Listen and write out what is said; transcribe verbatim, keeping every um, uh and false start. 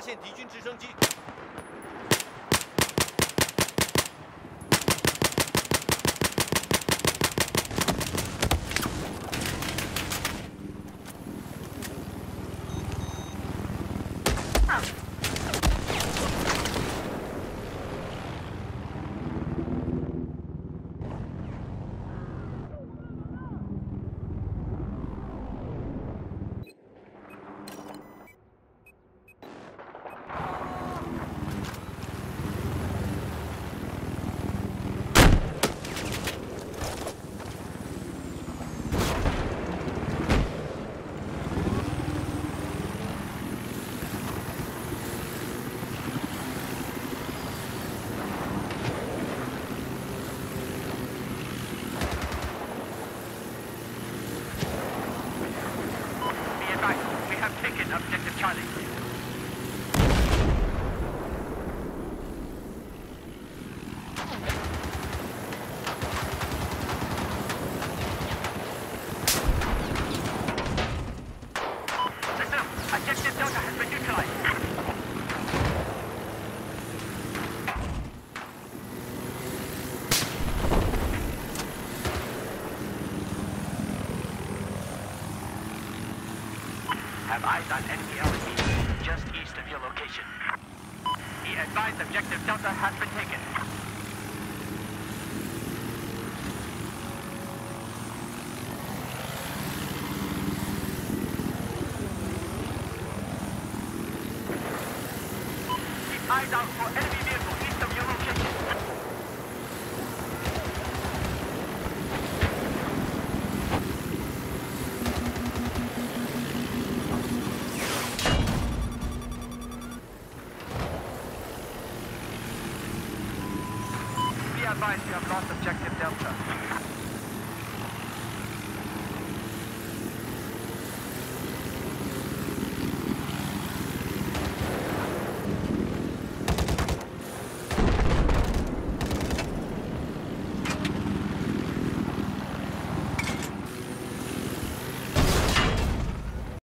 现敌军直升机。 Objective Charlie. Listen, Objective Delta has been neutralized. Have eyes on enemy L S D just east of your location. Be advised Objective Delta has been taken. Keep eyes out for enemy vehicle east of your location. Be advised you have lost Objective Delta.